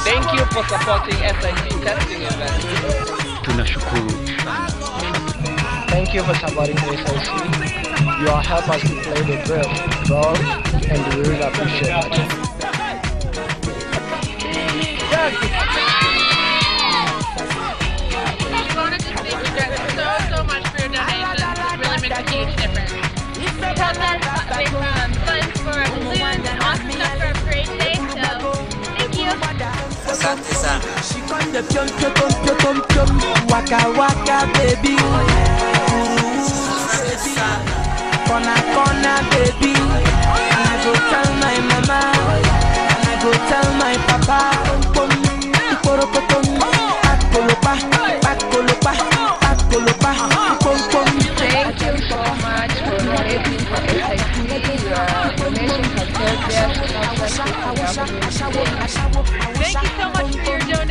Thank you for supporting SIT testing event. Tunashukuru sana. Thank you for supporting SIC. You all help us to play the drill well, and we really appreciate it. So much for your donations. It really makes a huge difference. Thanks for balloons and awesome stuff for a parade today, so thank you. Asante sana. She got the pium waka waka baby. Corner baby. And I go tell my mama, and I go tell my papa. Thank you so much for donating for SIT. Your donations have served their purpose. Thank you so much for your donation.